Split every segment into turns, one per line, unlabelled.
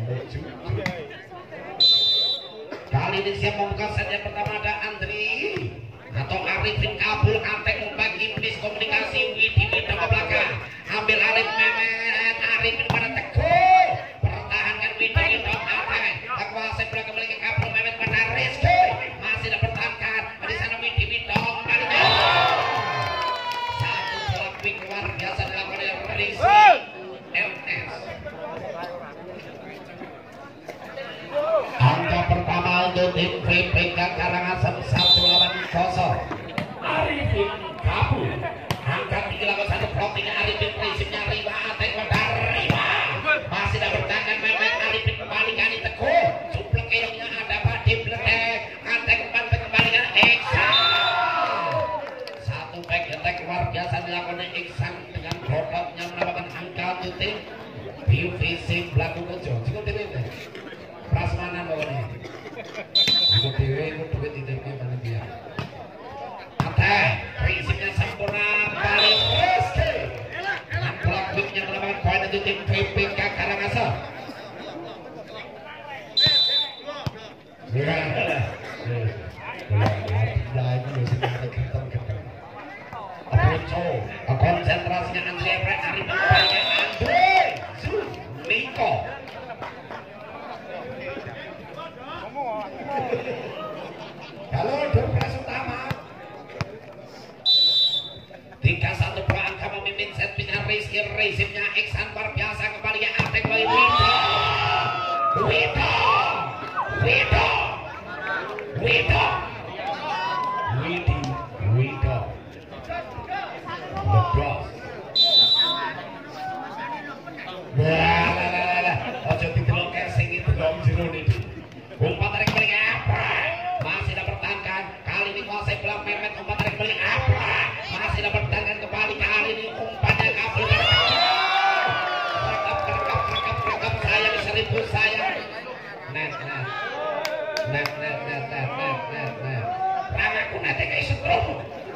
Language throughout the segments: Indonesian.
Kali ini siap membuka set yang pertama ada Andri atau Arifin Kabul Antek membagi bis komunikasi Widi Wito ke belakang. Ambil Arif Mehmet, Arifin pada Teguh. Pertahankan Widi Wito Antek. Kuasai bola kembali ke Kabul Mehmet pada Rizky. Masih dipertahankan. Di sana Widi Wito kembali. Satu bola quick luar biasa dilakukan oleh Rizky. MS. Angka pertama untuk tim VPK Karangasem 1-0. Arifin Kabul angkat 3-1 floatingnya Arifin, prinsipnya Riva Atek pada Riva. Masih dapat bertahan Mehmet, Arifin kembali kali Teguh. Suplek keongnya ada Padi Bledek. Atek kembalikan Iksan. Satu back attack luar biasa dilakukan Iksan dengan bodotnya menambahkan angka untuk tim BVC Blaku Kojo. Cukup tim ini prasmanan pokoknya. Aku dewe itu duit tidaknya mana dia. Atek, prinsipnya sempurna paling Rizky. Dan bola quicknya menambahkan poin untuk tim VPK Karangasem. Konsentrasinya Andri Efre, Arif Mengkaya, Andri Miko. Halo, Dorpres utama 3-1 dua angka memimpin set pinya Rizky, resipnya Iksan luar biasa kembali ya Atek oleh Wito. Wito Wito Wito Widi Wito Lebros. Ojo didelok casing itu dong jero niki. Umpan tarik balik apa? Masih dapat pertahankan. Kali ini kuasai bola Mehmet, umpan tarik balik apa? Masih dapat pertahankan kembali. Kali ini umpannya Kabul. Rekap sayang 1000 sayang. Net. Rangaku nanti kayak setrum.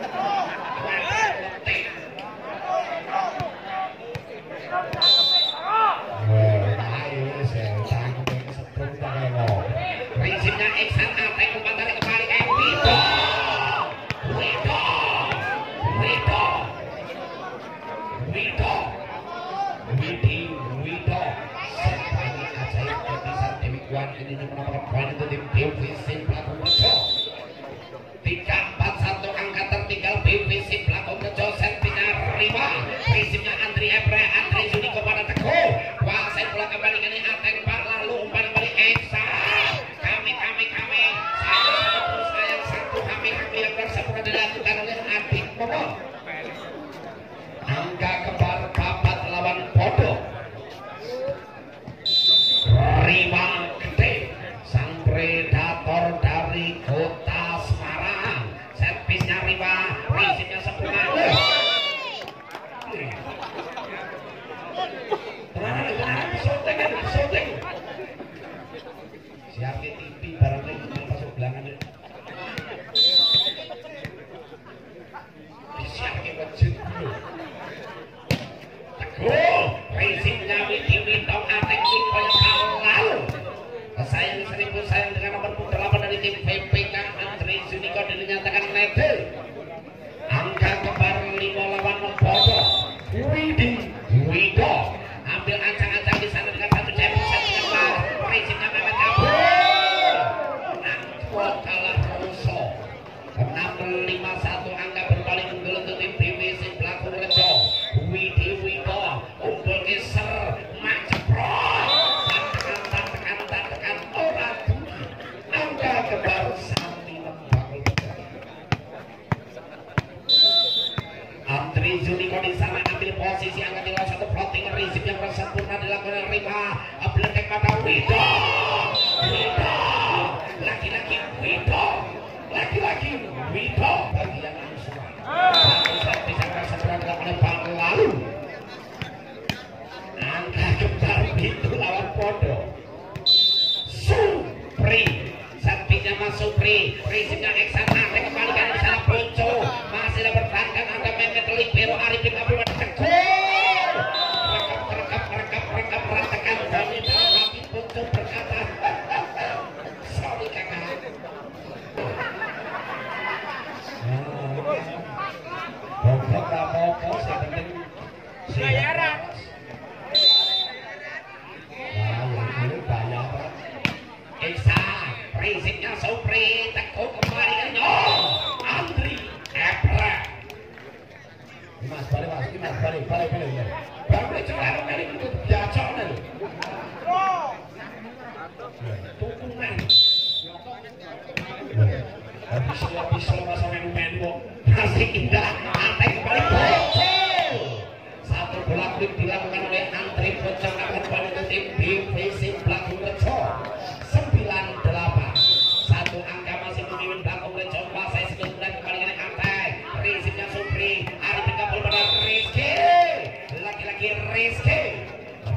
Prinsipnya Iksan Atek umpan tarik kembali ke Wito. Wito Widi Wito. Sepani ajaib Detisan Dewi Kwan ini menambahkan poin untuk tim BVC Blaku Kojo. 3-4-1 angka tertinggal BVC Blaku Kojo. Setnya Riva, prinsipnya Andri Efre, Andri Juniko pada Teguh. Kuasai bola kembali ke Atek Pak, lalu umpan kembali Iksan. Kami sayang satu kami yang bersempurna dilakukan oleh Adik Momo. Angka kembar papat lawan Podo. Riva Gede, sang predator dari kota Semarang. Servisnya Riva, prinsipnya sempurna. Shooting. Siapin TV barang lagi masuk belakang ini. Disiapin wajib dulu. Teguh, prinsipnya Widi Wito Atek Wiko yang tahun lalu. Sayang 1000 sayang dengan nomor 8 dari tim VPK Andri Juniko dinyatakan nether. Angka kembar 5 Podo. Widi Wito ambil ancang-ancang di sana dengan satu jempol dengan bar. Prinsipnya Mehmet Kabul. Kalah Roso 6-5-1 angka berpaling unggul untuk tim BVC Blaku Kojo. Widi Wito unggul geser maceprot tekan orang angka kembar sami lembang. Andri Juniko di sana ambil posisi angka 1 floating resip yang sempurna dilakukan Riva. Bledek pada Wito. Laki-laki Wito bagian langsung. Satu bisa bersempurna dilakukan Pak lalu. Angka kembar Wito lawan Podo. Supri, servisnya Mas Supri, prinsipnya Iksan Atek kembalikan di sana Ponco. Masih dapat bertahankan angka Mehmet Libero Arifin Kabul Teguh. Rekap tekan dari dalam hati Ponco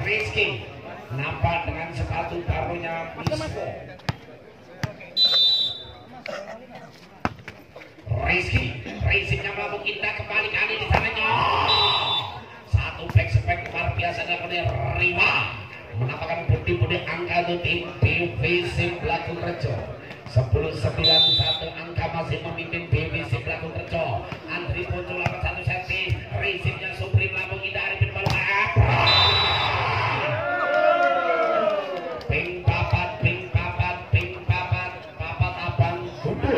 Rizky nampak dengan sepatu barunya Bismo. Rizky racingnya melambung indah kembali kali di sananya. Satu back spek luar biasa dari Rima menampakkan budi-budi angka untuk tim BVC Blaku Rejo. 10-91 angka masih memimpin BVC Blaku Rejo. Andri muncul 81 cm. Racingnya Supri melambung indah Arifin Balwa. Ping papat abang gundul.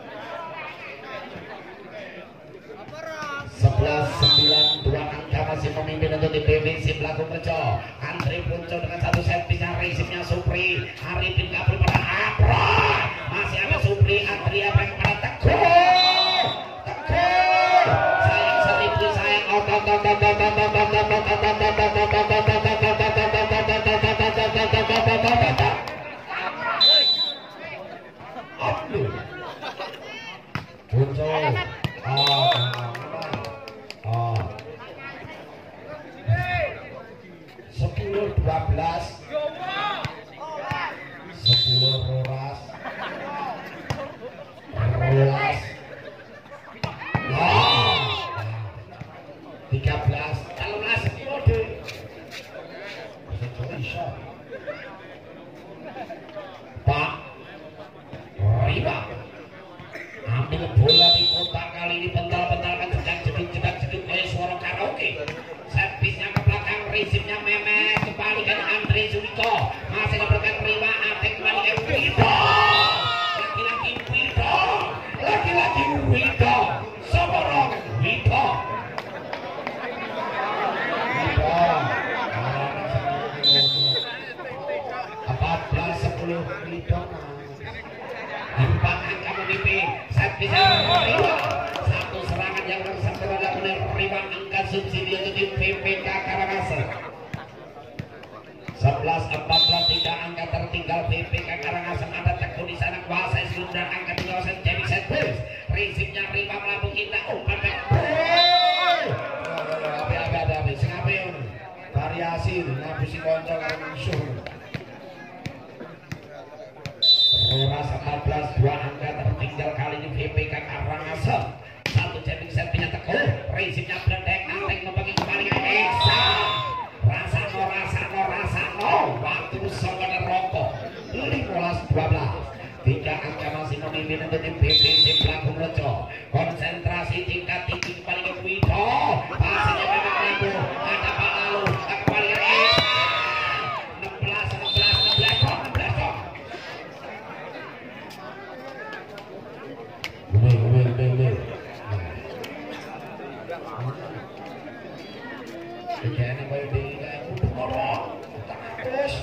11-92 angka masih memimpin untuk di BVC Blaku Rejo. Andri muncul dengan 1 cm. Racingnya Supri Arifin kabur pada Abra. Masih ada Supri Andri apa yang pada Teguh. Sayang seribu sayang Pak Rima ambil bola di kotak kali ini bental-bentalkan jedak-jeduk kayak suara karaoke. Servisnya ke belakang, racingnya memet kembali ke Andre Zuliko. Masih diberikan Rima, atek kembali ke Wido. Lagi-lagi Wido. Soborong Wido. Empat angka memimpin servisnya Rima. Satu serangan yang bersempurna oleh Rima angka subsidi untuk tim PPK Karangasem. 11-14 tidak angka tertinggal PPK Karangasem. Ada Teguh di sana kuasa sebelum dan angka 3 jadi set bus. Racingnya Rima melambung indah umpan back. Abe sengape variasi ngapusi konco karo musuh. Roras 14 2 angka tertinggal kali ini PPK Karangasem. Satu jamming set punya Teguh. Racingnya bledek anteng membagi kembali ke Esa. Rasano waktu saudara rokok 15-12. 3 angka masih memimpin untuk tim BVC Blaku Rejo. Konsentrasi tingkat tinggi kembali ke Wido. Pasnya memang lalu ada Pak Lalu kembali ke Esa. 16 kok. Bel. Begini bayu di ngorok. Terus.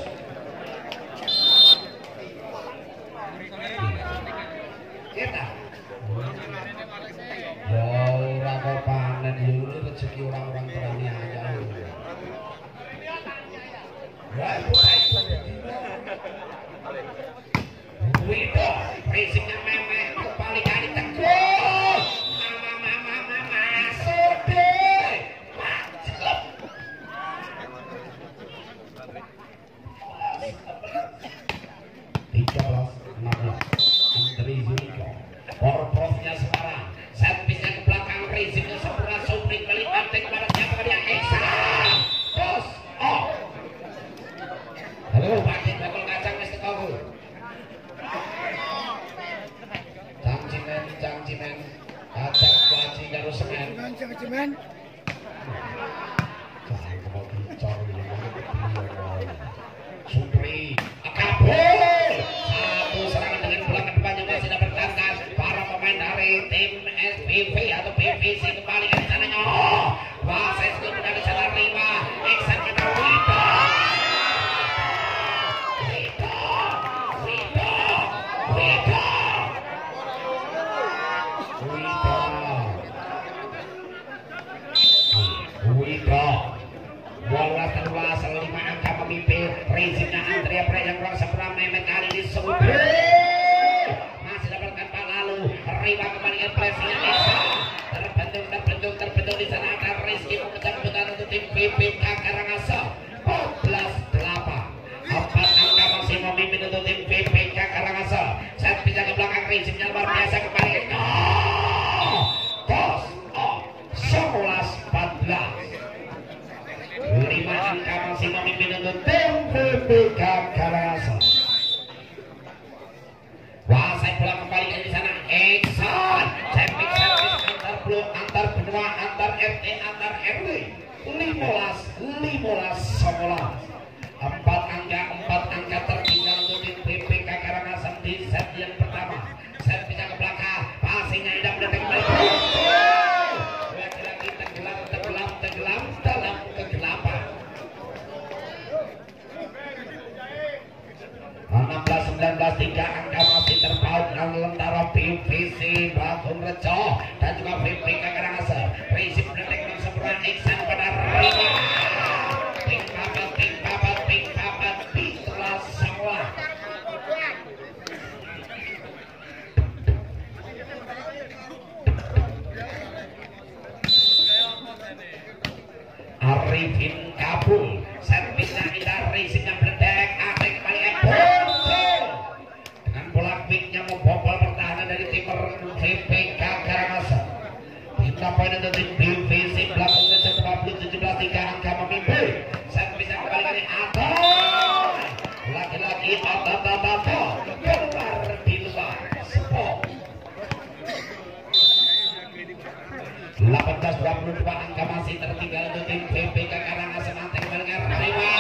Kita. Ya ora kok panen ini rezeki orang-orang berani aja. Wido, racingnya memeh kembali kali Teguh. Mama sode. Macet. 13-16 Andri Zuliko. Porprofnya Semarang. Servisnya ke belakang, racingnya sempurna. Supri kembali antek kepada siapa dia Esa. Terus, halo pakai bakul kacang wis teko. Cangcimen kacang kuaci karo semen. Cangcimen. Supri kabur. Satu serangan dengan bola ke depan yang masih dapat bertangkas. Para pemain dari tim SPV atau PVC kembali ke sananya. Wases kemudian di sana Rima. Eksan kata Wido. Walas 5 angka memimpin. Racingnya Andrea Pre yang kurang sempurna memet kali ini Supri. Masih dapatkan Pak Lalu. Rima kembali ke pressingnya Esa. Terbentuk di sana ada Rizky mengejar kebutuhan untuk tim PPK Karangasem. untuk tim PPK Karangasem. Wasai bola kembali di sana. Ekson, service antar blok, antar benua, antar RT, antar RW. 15-11. 4 angka tertinggal untuk tim PPK Karangasem di set yang pertama. Set bisa ke belakang, passingnya indah mendatang kembali. Lagi-lagi tenggelam dalam kegelapan. 16-19, 3 angka masih terpaut antara PVC Bakung Rejo dan juga PPK Karangasem. Prinsip mendetek sempurna Iksan pada Rima. Ping papat, Pitra semua. Arifin Kabul, servisnya indah, racingnya meledak, akhirnya kembali Ebonso. Dengan bola quicknya membobol pertahanan dari tim PPK Karangasem. 3 poin untuk tim PVC belakang Rejo 17 3 angka memimpin. Servisnya kembali dari Ato. Lagi-lagi Ato keluar di luar. Sport 18-22 angka masih tertinggal untuk tim PPK Karangasem. Anteng kembali ke Rima.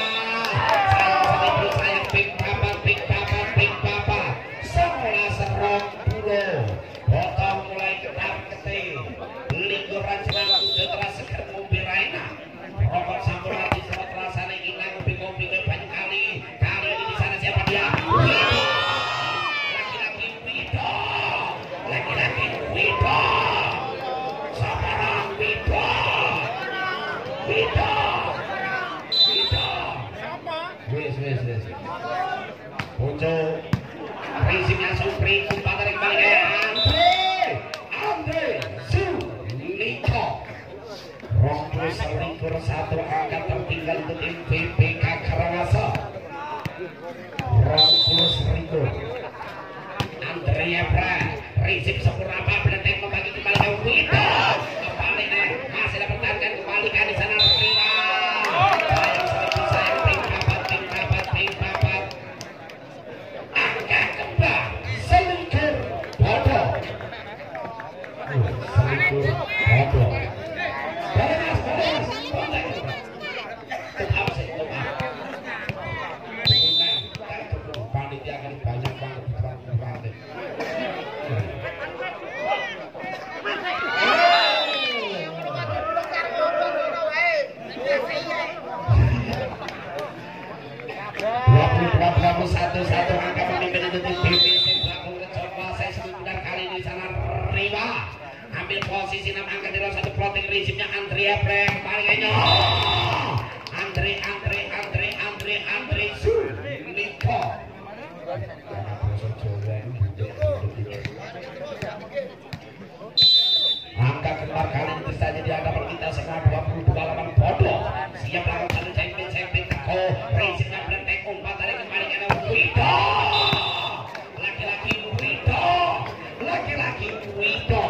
Sayang Big Papa. Semula serong dulu. Potong mulai ketar-ketir. Lingkuran serang udara seger mobil Raina. Rokok sampurna di semua terasa ingin ngopi-ngopi ke banyak kali. Kali ini di sana siapa dia? Laki-laki Wido. Sabarang Wido. Wis. Muncul prinsipnya Supri umpan tarik balik Andre Suliko. Rompus selingkur 1 angka tertinggal untuk tim PPK Karangasem. Rompus selingkur Andre Ebra. Prinsip sempurna apa Benteng membagi kembali ke Wido. Kembali masih dapat pertahankan kembali kan di sana Rima. Sayang Ping papat. Angka kembang selingkur bodoh. Tetap sih. Panitia akan banyak banget di satu angka memimpin untuk tim PVC Bakung Rejo. Saya sebentar kali ini sana Rima ambil posisi 6 angka di dalam 1 plotting risipnya Andrea Breng palingnya Andre Suliko. Angka keluar kali ini saja di hadapan kita semua 22-8 bodoh. Siap lakukan satu champion teko risipnya Breng umpan tarik kembali ke Wido. Laki-laki Wido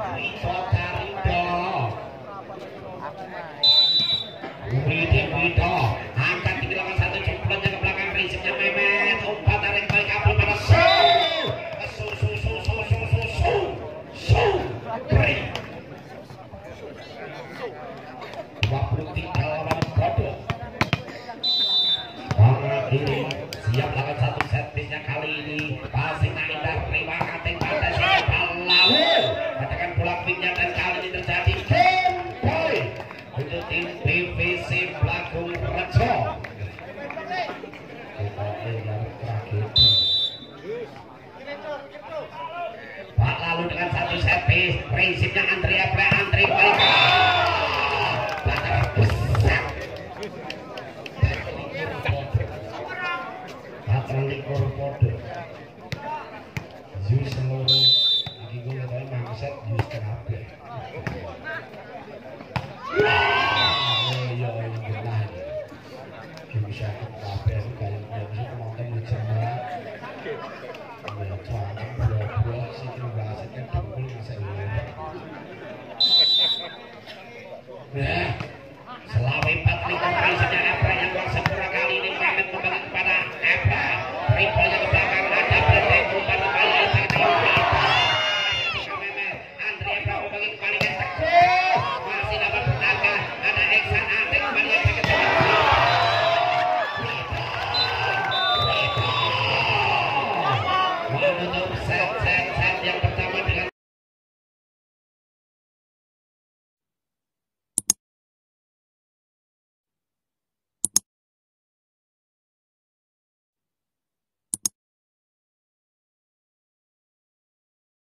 Wido angkat di belakang 1 jempolnya ke belakang prinsipnya Mehmet umpan tarik balik kabel pada break 23-8 bodoh. Ini siap lakukan 1 servisnya kali ini passing indah Rima Kateng pada siapa lalu katakan bola quicknya dan kali ini terjadi game point untuk tim PVC Bakung Rejo. Pak lalu dengan 1 servis prinsipnya Andre balik